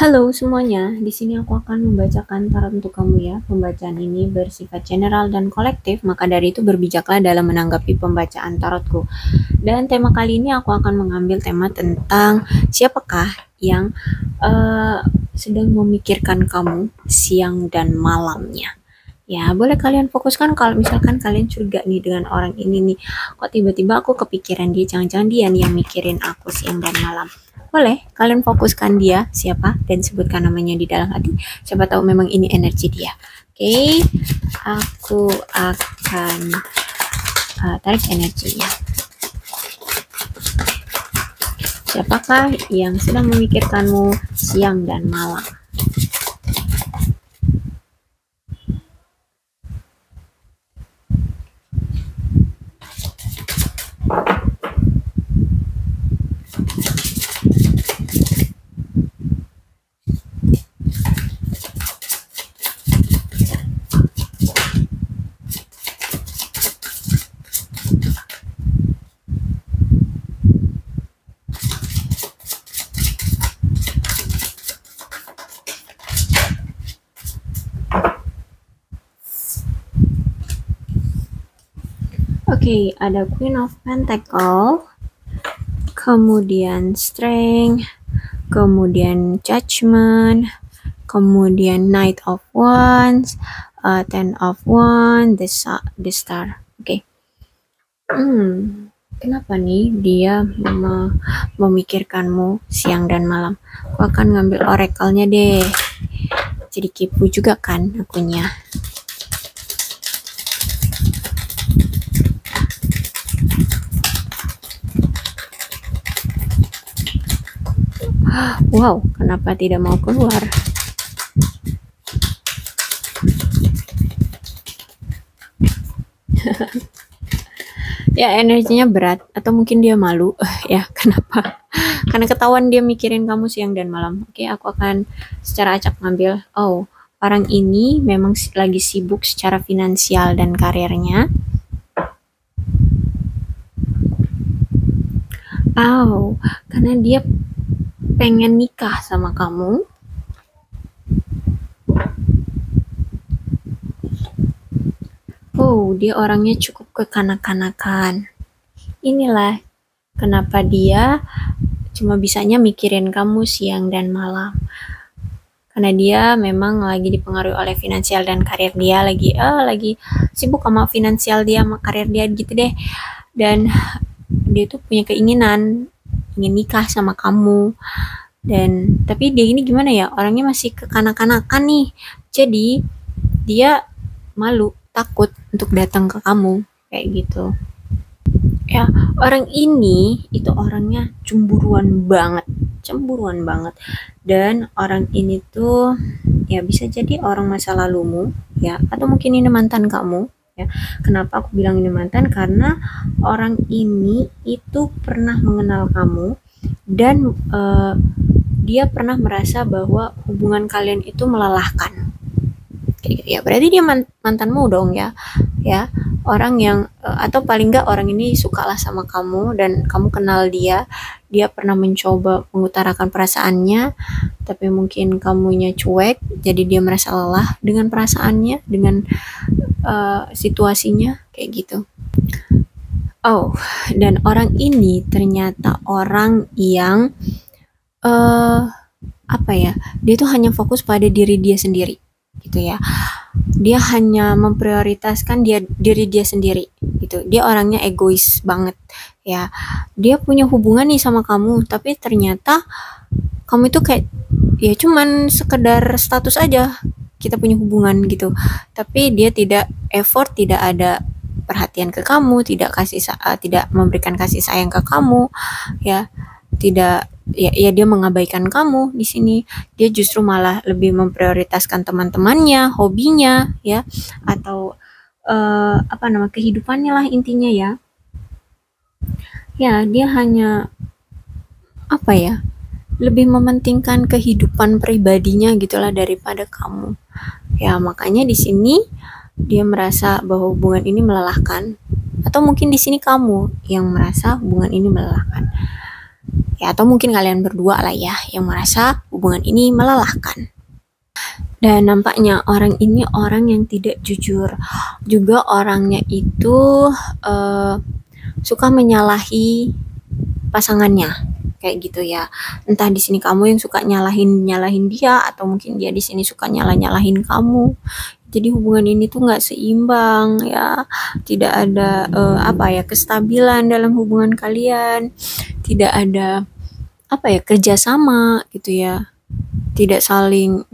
Halo semuanya, di sini aku akan membacakan tarot untuk kamu ya. Pembacaan ini bersifat general dan kolektif, maka dari itu berbijaklah dalam menanggapi pembacaan tarotku. Dan tema kali ini aku akan mengambil tema tentang siapakah yang sedang memikirkan kamu siang dan malamnya. Ya, boleh kalian fokuskan kalau misalkan kalian curiga nih dengan orang ini nih. Kok tiba-tiba aku kepikiran dia, jangan-jangan dia nih yang mikirin aku siang dan malam. Boleh kalian fokuskan dia siapa dan sebutkan namanya di dalam hati. Siapa tahu memang ini energi dia. Oke, aku akan tarik energinya. Siapakah yang sedang memikirkanmu siang dan malam? Oke, ada Queen of Pentacle, kemudian Strength, kemudian Judgment, kemudian Knight of Wands, Ten of Wands, the Star. Oke. Kenapa nih dia memikirkanmu siang dan malam? Aku akan ngambil oracle-nya deh. Jadi kepo juga kan akunya. Wow, kenapa tidak mau keluar? Ya, energinya berat atau mungkin dia malu. Ya, kenapa? Karena ketahuan dia mikirin kamu siang dan malam. Oke, aku akan secara acak ngambil. Oh, orang ini memang lagi sibuk secara finansial dan karirnya. Oh, karena dia pengen nikah sama kamu. Oh, dia orangnya cukup kekanak-kanakan. Inilah kenapa dia cuma bisanya mikirin kamu siang dan malam. Karena dia memang lagi dipengaruhi oleh finansial dan karir dia lagi sibuk sama finansial dia sama karir dia gitu deh. Dan dia tuh punya keinginan ingin nikah sama kamu. Dan tapi dia ini gimana ya, orangnya masih kekanak-kanakan nih. Jadi dia malu, takut untuk datang ke kamu kayak gitu. Ya, orang ini itu orangnya cemburuan banget. Dan orang ini tuh ya bisa jadi orang masa lalumu ya, atau mungkin ini mantan kamu ya. Kenapa aku bilang ini mantan? Karena orang ini itu pernah mengenal kamu dan dia pernah merasa bahwa hubungan kalian itu melelahkan. Ya berarti dia mantanmu dong ya. Ya, orang yang atau paling enggak orang ini sukalah sama kamu dan kamu kenal dia. Dia pernah mencoba mengutarakan perasaannya, tapi mungkin kamunya cuek, jadi dia merasa lelah dengan perasaannya, dengan situasinya kayak gitu. Oh, dan orang ini ternyata orang yang apa ya? Dia tuh hanya fokus pada diri dia sendiri, gitu ya. Dia hanya memprioritaskan diri dia sendiri, gitu. Dia orangnya egois banget, ya. Dia punya hubungan nih sama kamu, tapi ternyata kamu itu kayak ya cuman sekedar status aja kita punya hubungan gitu. Tapi dia tidak effort, tidak ada perhatian ke kamu, tidak memberikan kasih sayang ke kamu, ya. Tidak ya dia mengabaikan kamu di sini. Dia justru malah lebih memprioritaskan teman-temannya, hobinya ya, atau kehidupannya lah intinya ya. Ya, dia hanya lebih mementingkan kehidupan pribadinya gitulah daripada kamu. Ya, makanya di sini dia merasa bahwa hubungan ini melelahkan, atau mungkin di sini kamu yang merasa hubungan ini melelahkan. ya, atau mungkin kalian berdua lah ya yang merasa hubungan ini melelahkan. Dan nampaknya orang ini orang yang tidak jujur. Juga orangnya itu suka menyalahi pasangannya, kayak gitu ya. Entah di sini kamu yang suka nyalahin dia, atau mungkin dia di sini suka nyalahin kamu. Jadi hubungan ini tuh nggak seimbang ya, tidak ada kestabilan dalam hubungan kalian, tidak ada kerjasama gitu ya, tidak saling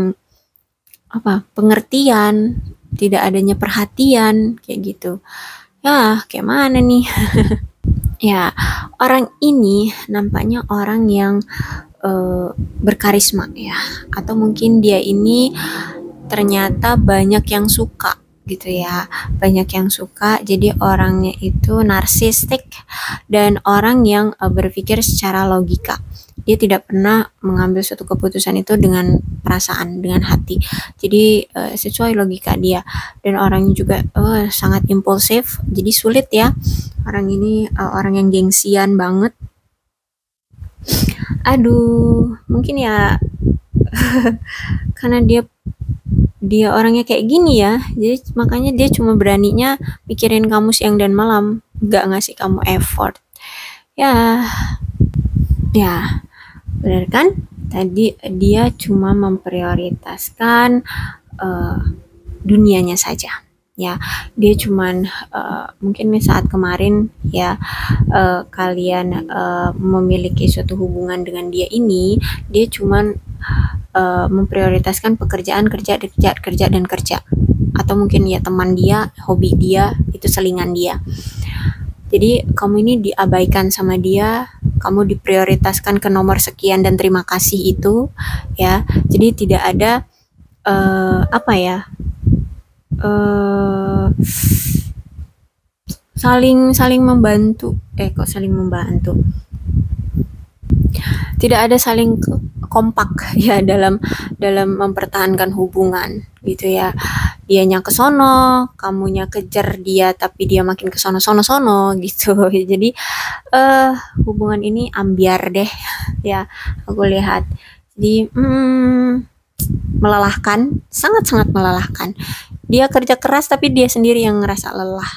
pengertian, tidak adanya perhatian kayak gitu. Ya, kayak mana nih? Ya, orang ini nampaknya orang yang berkarisma ya, atau mungkin dia ini ternyata banyak yang suka gitu ya, banyak yang suka. Jadi orangnya itu narsistik dan orang yang berpikir secara logika. Dia tidak pernah mengambil suatu keputusan itu dengan perasaan, dengan hati. Jadi sesuai logika dia. Dan orangnya juga sangat impulsif. Jadi sulit ya. Orang ini orang yang gengsian banget. Aduh, mungkin ya karena dia orangnya kayak gini ya, jadi makanya dia cuma beraninya mikirin kamu siang dan malam, gak ngasih kamu effort. Ya, benar kan? Tadi dia cuma memprioritaskan dunianya saja. Ya, dia cuman mungkin saat kemarin ya kalian memiliki suatu hubungan dengan dia ini, dia cuman memprioritaskan pekerjaan, kerja, atau mungkin ya teman dia, hobi dia, itu selingan dia. Jadi kamu ini diabaikan sama dia, kamu diprioritaskan ke nomor sekian dan terima kasih itu ya. Jadi tidak ada saling membantu. Kok saling membantu? Tidak ada saling kompak ya dalam mempertahankan hubungan gitu ya. Dianya ke sono, kamunya kejar dia, tapi dia makin ke sono gitu. Jadi hubungan ini ambiar deh ya, aku lihat. Jadi melelahkan, sangat melelahkan. Dia kerja keras tapi dia sendiri yang ngerasa lelah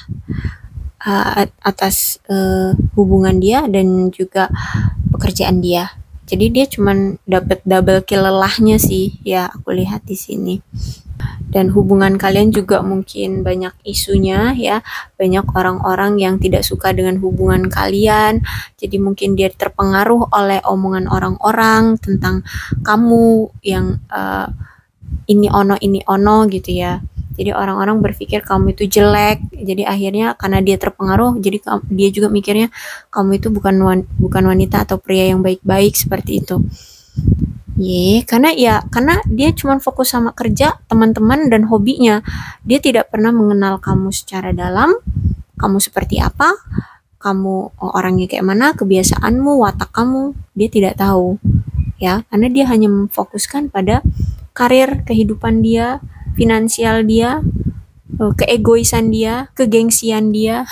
atas hubungan dia dan juga pekerjaan dia. Jadi dia cuman dapat double kill lelahnya sih ya, aku lihat di sini. Dan hubungan kalian juga mungkin banyak isunya ya, banyak orang-orang yang tidak suka dengan hubungan kalian. Jadi mungkin dia terpengaruh oleh omongan orang-orang tentang kamu yang ini ono gitu ya. Jadi orang-orang berpikir kamu itu jelek. Jadi akhirnya karena dia terpengaruh, jadi dia juga mikirnya kamu itu bukan wanita atau pria yang baik-baik seperti itu. Karena dia cuma fokus sama kerja, teman-teman dan hobinya. Dia tidak pernah mengenal kamu secara dalam. Kamu seperti apa? Kamu orangnya kayak mana? Kebiasaanmu, watak kamu, dia tidak tahu. Ya, karena dia hanya memfokuskan pada karir, kehidupan dia, finansial dia, keegoisan dia, kegengsian dia.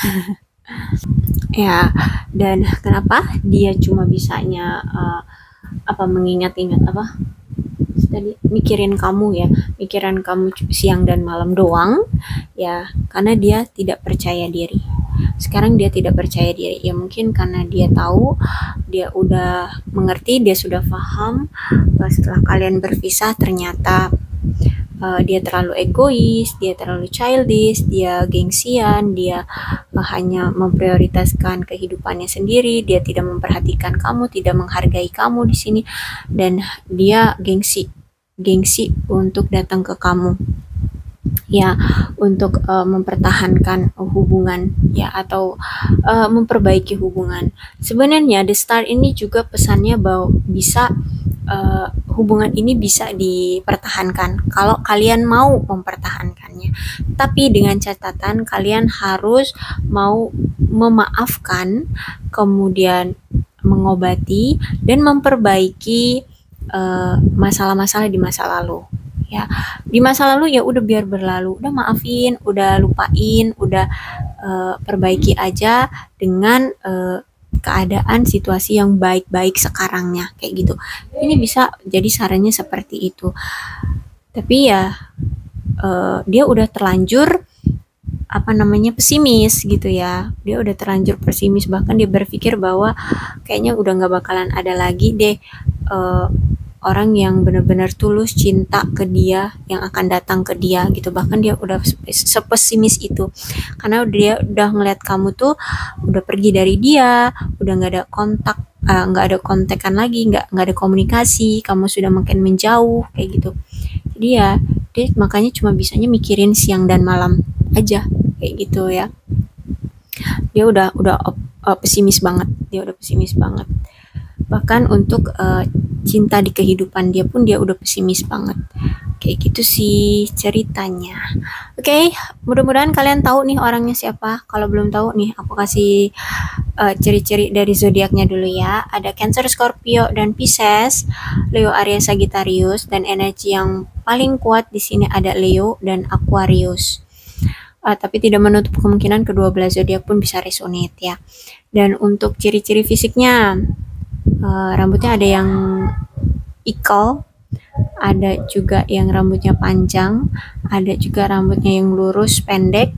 Ya, dan kenapa dia cuma bisanya mengingat-ingat tadi, mikirin kamu siang dan malam doang ya, karena dia tidak percaya diri. Sekarang dia tidak percaya diri ya, mungkin karena dia tahu, dia udah mengerti, dia sudah paham setelah kalian berpisah ternyata dia terlalu egois, dia terlalu childish, dia gengsian, dia hanya memprioritaskan kehidupannya sendiri, dia tidak memperhatikan kamu, tidak menghargai kamu di sini, dan dia gengsi untuk datang ke kamu ya, untuk mempertahankan hubungan ya, atau memperbaiki hubungan. Sebenarnya The Star ini juga pesannya bahwa bisa hubungan ini bisa dipertahankan kalau kalian mau mempertahankannya, tapi dengan catatan kalian harus mau memaafkan, kemudian mengobati dan memperbaiki masalah-masalah di masa lalu ya. Di masa lalu ya udah biar berlalu, udah maafin, udah lupain, udah perbaiki aja dengan keadaan situasi yang baik-baik sekarangnya kayak gitu. Ini bisa jadi sarannya seperti itu. Tapi ya dia udah terlanjur pesimis gitu ya. Dia udah terlanjur pesimis, bahkan dia berpikir bahwa kayaknya udah nggak bakalan ada lagi deh orang yang benar-benar tulus cinta ke dia, yang akan datang ke dia gitu. Bahkan dia udah sepesimis itu, karena dia udah ngeliat kamu tuh udah pergi dari dia, udah nggak ada kontak, nggak ada kontekan lagi, nggak ada komunikasi, kamu sudah makin menjauh kayak gitu. Jadi ya dia makanya cuma bisanya mikirin siang dan malam aja kayak gitu ya. Dia udah pesimis banget, bahkan untuk cinta di kehidupan dia pun dia udah pesimis banget kayak gitu sih ceritanya. Oke, mudah-mudahan kalian tahu nih orangnya siapa. Kalau belum tahu nih, aku kasih ciri-ciri dari zodiaknya dulu ya. Ada Cancer, Scorpio, dan Pisces, Leo, Aries, Sagittarius, dan energi yang paling kuat di sini ada Leo dan Aquarius. Tapi tidak menutup kemungkinan kedua belah zodiak pun bisa resonate ya. Dan untuk ciri-ciri fisiknya, rambutnya ada yang ikal, ada juga yang rambutnya panjang, ada juga rambutnya yang lurus pendek,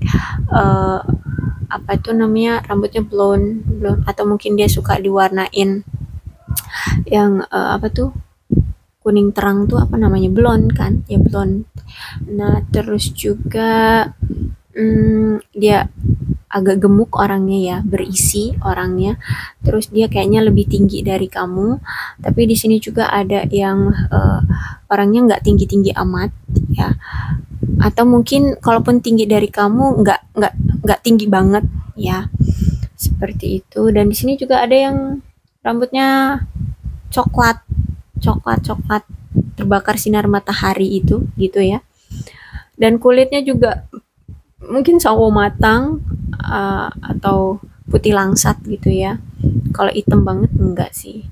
rambutnya blonde, atau mungkin dia suka diwarnain yang kuning terang tuh blonde kan ya, blonde. Nah terus juga dia agak gemuk orangnya ya, berisi orangnya. Terus dia kayaknya lebih tinggi dari kamu. Tapi di sini juga ada yang orangnya nggak tinggi-tinggi amat ya. Atau mungkin kalaupun tinggi dari kamu nggak tinggi banget ya. Seperti itu. Dan di sini juga ada yang rambutnya coklat terbakar sinar matahari itu gitu ya. Dan kulitnya juga mungkin sawo matang atau putih langsat gitu ya. Kalau hitam banget enggak sih.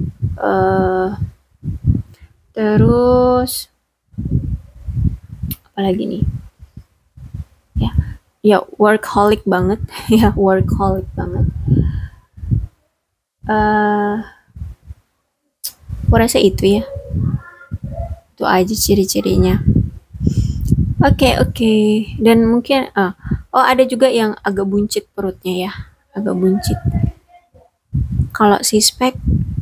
Terus apalagi nih ya workaholic banget ya, workaholic banget. Aku rasa itu ya, itu aja ciri-cirinya. Oke. Dan mungkin ada juga yang agak buncit perutnya ya, agak buncit. Kalau sispek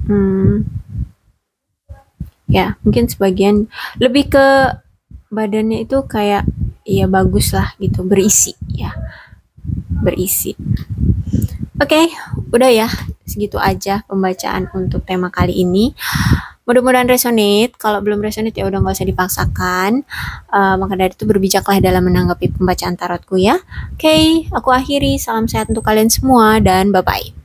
ya mungkin sebagian lebih ke badannya itu kayak ya bagus lah gitu, berisi ya, berisi. Oke, udah ya, segitu aja pembacaan untuk tema kali ini. Mudah-mudahan resonate. Kalau belum resonate ya udah nggak usah dipaksakan. Maka dari itu berbijaklah dalam menanggapi pembacaan tarotku ya. Oke, aku akhiri. Salam sehat untuk kalian semua dan bye-bye.